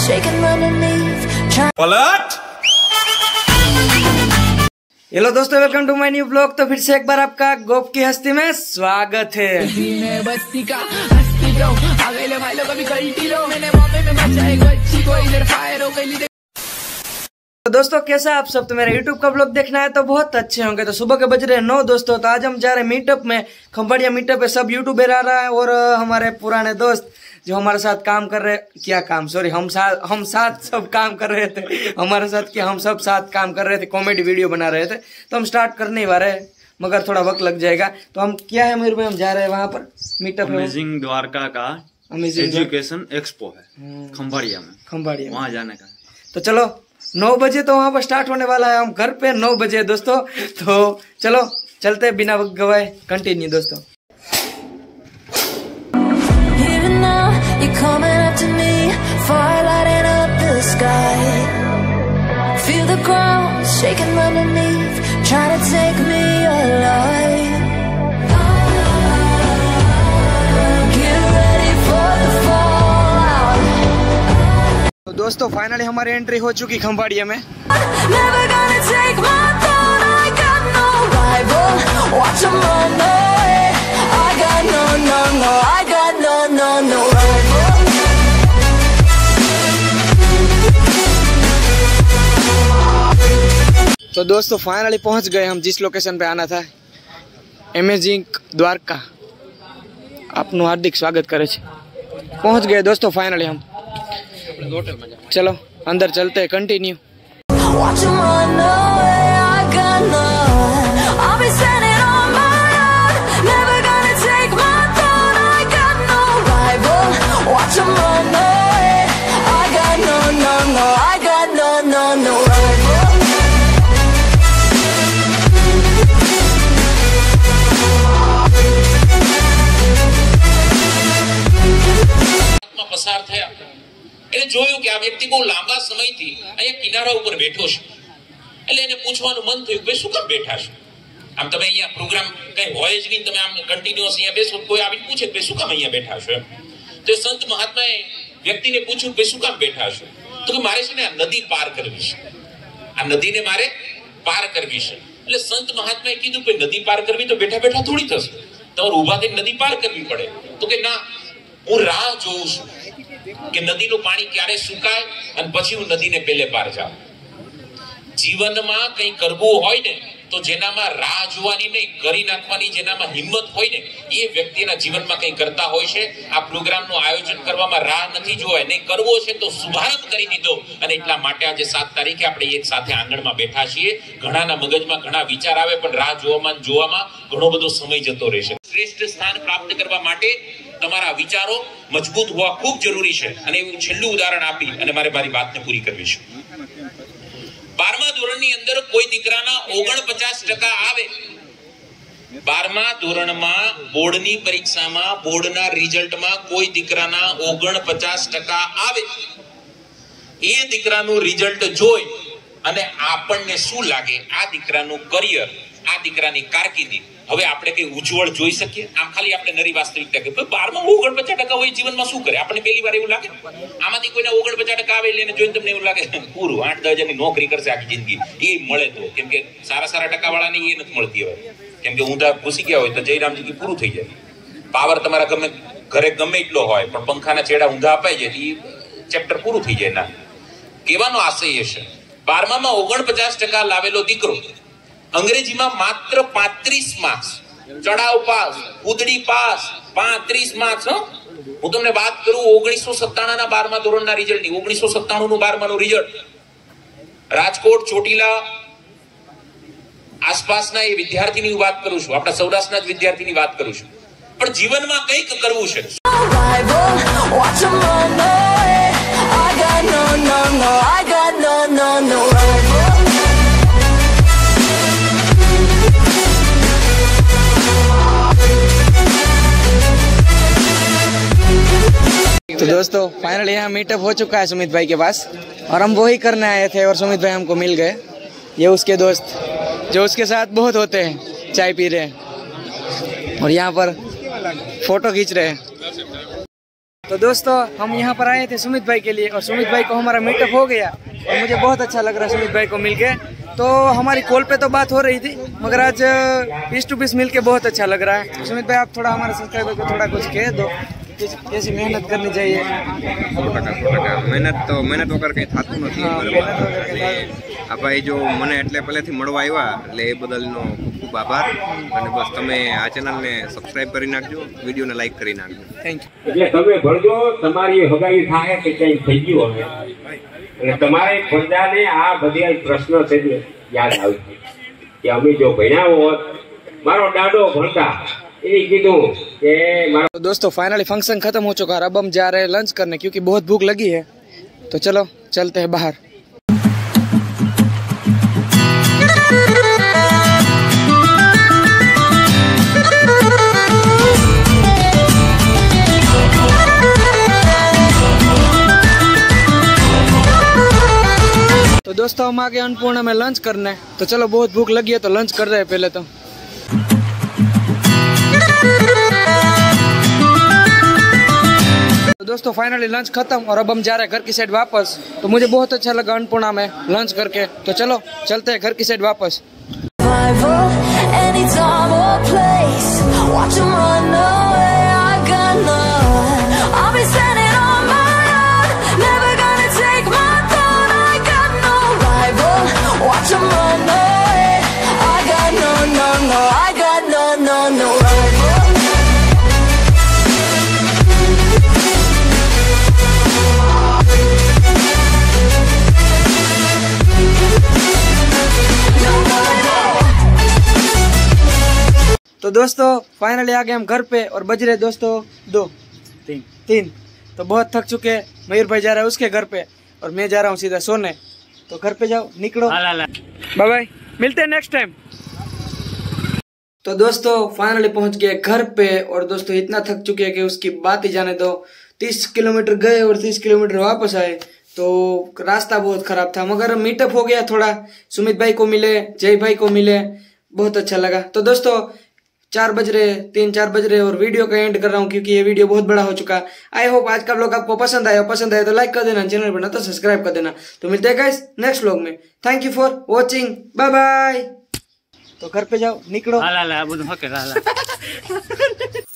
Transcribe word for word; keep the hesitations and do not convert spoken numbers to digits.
shaking underneath. पलट। Hello दोस्तों, welcome to my new blog. तो फिर से एक बार आपका गोप की हस्ती में स्वागत है। तो दोस्तों कैसा आप सब? तो मेरा यूट्यूब का ब्लॉग देखना है तो बहुत अच्छे होंगे। तो सुबह के बज रहे हैं नौ दोस्तों। तो आज हम जा रहे हैं मीटअप में, खंभाड़िया मीटअप है। सब यूट्यूबर आ रहा है और हमारे पुराने दोस्त जो हमारे साथ काम कर रहे, क्या काम सॉरी हम साथ हम साथ सब काम कर रहे थे हमारे साथ क्या हम सब साथ काम कर रहे थे, कॉमेडी वीडियो बना रहे थे। तो हम स्टार्ट करने ही वाले हैं, मगर थोड़ा वक्त लग जाएगा। तो हम क्या है मेरे में, हम जा रहे हैं वहां पर मीटअप में। अमेजिंग द्वारका का एजुकेशन एक्सपो है खंभाड़िया में, खंभाड़िया वहाँ जाने का। तो चलो नौ बजे तो वहां पर स्टार्ट होने वाला है। हम घर पे नौ बजे दोस्तों। तो चलो चलते बिना वक्त गवाए, कंटिन्यू दोस्तों। You're coming up to me, fire lighting up the sky. Feel the ground shaking underneath, trying to take me alive. Get ready for the fallout. तो दोस्तों फाइनली हमारी एंट्री हो चुकी खंभाड़िया में। Never gonna take my throne, I got no rival. Watch 'em run away. I got no, no, no, I got no, no, no rival. तो दोस्तों finally पहुंच गए हम जिस लोकेशन पे आना था, अमेजिंग द्वारका। आपનું हार्दिक स्वागत करे छे। पहुंच गए दोस्तों फाइनली हम। चलो अंदर चलते हैं, continue. Watch 'em run away, I got none. I'll be standing on my own. Never gonna take my throne, I got no rival. Watch 'em run away, I got no, no, no, I got no, no, no rival. પસાર થયા એટલે જોયું કે આ વ્યક્તિ બહુ લાંબા સમયથી અહીંયા કિનારા ઉપર બેઠો છે, એટલે એને પૂછવાનું મન થયું કે શું કામ બેઠા છો? આમ તમે અહીંયા પ્રોગ્રામ કઈ હોય જ નહીં, તમે આમ કન્ટિન્યુઅસ અહીંયા બેસો, કોઈ આવીને પૂછે કે શું કામ અહીંયા બેઠા છો એમ। તો સંત મહાત્માએ વ્યક્તિને પૂછ્યું કે શું કામ બેઠા છો? તો કે મારે છે ને આ નદી પાર કરવી છે, આ નદીને મારે પાર કરવી છે। એટલે સંત મહાત્માએ કીધું કે નદી પાર કરવી તો બેઠા બેઠા થોડી થશે, તમારે ઊભા થઈને નદી પાર કરવી પડે। તો કે ના, હું રાહ જોઉં છું કે નદીનું પાણી ક્યારે સુકાય અને પછી હું નદીને પેલે પાર જાઉં। જીવનમાં કંઈ કરવું હોય ને તો જેનામાં રાહ જોવાની નહીં, કરી નાખવાની જેનામાં હિંમત હોય ને એ વ્યક્તિના જીવનમાં કંઈ કરતા હોય છે। આ પ્રોગ્રામનું આયોજન કરવામાં રાહ નથી જોવાય, નહીં કરવો છે તો શુભારંભ કરી દીધો। અને એટલા માટે આજે સાત તારીખે આપણે એક સાથે આંગણમાં બેઠા છીએ। ઘણાના મગજમાં ઘણા વિચાર આવે, પણ રાહ જોવામાં જોવામાં ઘણો બધો સમય જતો રહેશે। શ્રેષ્ઠ સ્થાન પ્રાપ્ત કરવા માટે તમારા વિચારો મજબૂત હોવા ખૂબ જરૂરી છે। અને એવું છેલ્લું ઉદાહરણ આપી અને મારે મારી વાતને પૂરી કરવી છે। બારમા ધોરણની અંદર કોઈ દીકરાના ઓગણપચાસ ટકા આવે, બારમા ધોરણમાં બોર્ડની પરીક્ષામાં બોર્ડના રિઝલ્ટમાં કોઈ દીકરાના ઓગણપચાસ ટકા આવે, એ દીકરાનું રિઝલ્ટ જોઈ અને આપણને શું લાગે? આ દીકરાનું કરિયર, આ દીકરાની કારકિર્દી હવે આપણે કઈ ઉજ્જવળ જોઈ શકીએ? આમ ખાલી આપણે નરી વાસ્તવિકતા કે બારમાં ઓગણપચાસ ટકા હોય જીવનમાં શું કરે? આપણને પહેલી વાર એવું લાગે? આમાંથી કોઈને ઓગણપચાસ ટકા આવે એટલે જોઈને તમને એવું લાગે પૂરું આઠ દસ હજારની નોકરી કરશે આખી જિંદગી? એ મળે તો, કેમ કે સારા સારા ટકા વાળાને એ નથી મળતી હવે, કેમ કે ઊંધા ઘૂસી ગયા હોય તો જયરામજી પૂરું થઈ જાય। પાવર તમારા ગમે ઘરે ગમે એટલો હોય પણ પંખાના છેડા ઊંધા અપાઈ જાય એ ચેપ્ટર પૂરું થઈ જાય। ના, કહેવાનો આશય એ છે બારમામાં ઓગણપચાસ ટકા લાવેલો દીકરો અંગ્રેજીમાં માત્ર પાંત્રીસ માર્ક્સ, ચડાવ પાસ, ઉદડી પાસ, પાંત્રીસ માર્ક્સ। હું તમને વાત કરું ઓગણીસો સત્તાણું ના બારમા ધોરણના રિઝલ્ટની, ઓગણીસો સત્તાણું નું બારમાનું રિઝલ્ટ રાજકોટ ચોટીલા આસપાસના એ વિદ્યાર્થીની વાત કરું છું, આપણા સૌરાષ્ટ્રના જ વિદ્યાર્થીની વાત કરું છું। પણ જીવનમાં કંઈક કરવું છે। तो दोस्तों फाइनली यहाँ मीटअप हो चुका है सुमित भाई के पास, और हम वो ही करने आए थे और सुमित भाई हमको मिल गए। ये उसके दोस्त जो उसके साथ बहुत होते हैं, चाय पी रहे हैं और यहाँ पर फोटो खींच रहे हैं। तो दोस्तों हम यहाँ पर आए थे सुमित भाई के लिए और सुमित भाई को हमारा मीटअप हो गया और मुझे बहुत अच्छा लग रहा है सुमित भाई को मिलके। तो हमारी कॉल पे तो बात हो रही थी मगर आज पीस टू पीस मिलके बहुत अच्छा लग रहा है। सुमित भाई आप थोड़ा हमारे सब्सक्राइबर को थोड़ा कुछ कह दो, कैसी मेहनत करनी चाहिए। मेहनत तो मेहनत वगैरह कहीं थाતું નથી આપણે જો મને એટલે પહેલેથી મળવા આવ્યા એટલે એ બદલનો ખૂબ ખૂબ આભાર અને બસ તમે આ ચેનલને સબસ્ક્રાઇબ કરી નાખજો, વિડીયોને લાઈક કરી નાખજો। Thank you. એટલે તમે ભણજો, તમારી હગાઈ થાય કે કંઈ થઈ ગયું હવે એટલે તમારે પ્રજાને આ બધા પ્રશ્ન છે યાદ આવશે કે અમે જો ભણ્યા હોત મારો દાદો ભણતા એ કીધું કે મારો। तो दोस्तों फाइनली फंक्शन खत्म हो चुका है, अब हम जा रहे हैं लंच करने क्योंकि बहुत भूख लगी है। तो चलो चलते हैं बाहर। तो दोस्तों हम आगे अन्नपूर्णा में लंच करने, तो चलो बहुत भूख लगी है तो लंच कर रहे हैं पहले। तो तो दोस्तों फाइनली लंच खत्म और अब हम जा रहे हैं घर की साइड वापस। तो मुझे बहुत अच्छा लगा अन्नपूर्णा में लंच करके, तो चलो चलते हैं घर की साइड वापस। तो दोस्तों फाइनली आ गए हम घर पे और बज रहे दोस्तों दो तीन तीन तो बहुत थक चुके हैं। मयूर भाई जा रहा है उसके घर पे और मैं जा रहा हूँ सीधा सोने। तो घर पे जाओ, निकलो, बाय बाय, मिलते हैं नेक्स्ट टाइम। तो दोस्तों फाइनली पहुंच गए घर पे और दोस्तों इतना थक चुके हैं कि उसकी बात ही जाने दो। तीस किलोमीटर गए और तीस किलोमीटर वापस आए तो रास्ता बहुत खराब था मगर मीटअप हो गया थोड़ा। सुमित भाई को मिले, जय भाई को मिले, बहुत अच्छा लगा। तो दोस्तों चार बज रहे, तीन चार बज रहे और वीडियो का एंड कर रहा हूँ क्योंकि ये वीडियो बहुत बड़ा हो चुका। आई होप आज का व्लॉग आपको पसंद आया। पसंद आया तो लाइक कर देना, चैनल पर ना तो सब्सक्राइब कर देना। तो मिलते हैं गाइस नेक्स्ट व्लॉग में। Thank you for watching, bye bye. तो घर पे जाओ, निकलो।